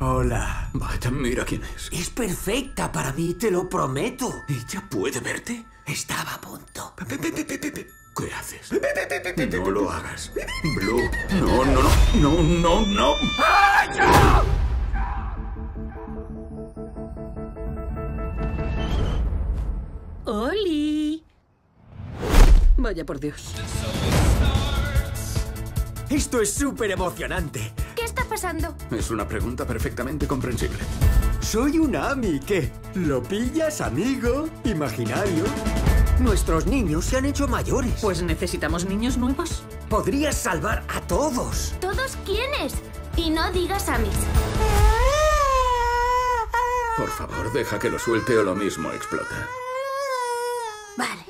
Hola. Vaya, mira quién es. Es perfecta para mí, te lo prometo. ¿Ella puede verte? Estaba a punto. ¿Qué haces? No lo hagas. Blue. No, no, no. No, no, no. ¡Oli! Vaya por Dios. Esto es súper emocionante. ¿Qué está pasando? Es una pregunta perfectamente comprensible. Soy un Ami, ¿qué? ¿Lo pillas, amigo? ¿Imaginario? Nuestros niños se han hecho mayores. Pues necesitamos niños nuevos. Podrías salvar a todos. ¿Todos quiénes? Y no digas a mis. Por favor, deja que lo suelte o lo mismo explota. Vale.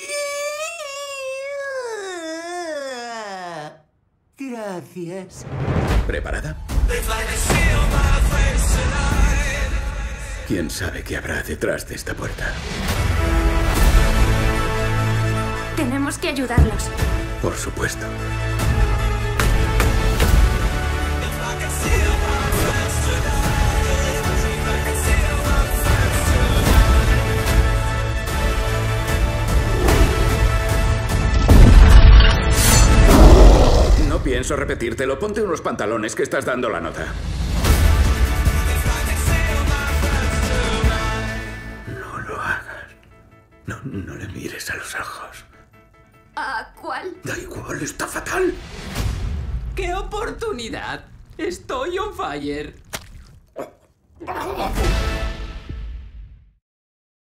Gracias. ¿Preparada? ¿Quién sabe qué habrá detrás de esta puerta? Tenemos que ayudarlos. Por supuesto. No pienso repetírtelo. Ponte unos pantalones que estás dando la nota. No lo hagas. No, no le mires a los ojos. ¿A cuál? Da igual, está fatal. ¡Qué oportunidad! Estoy on fire.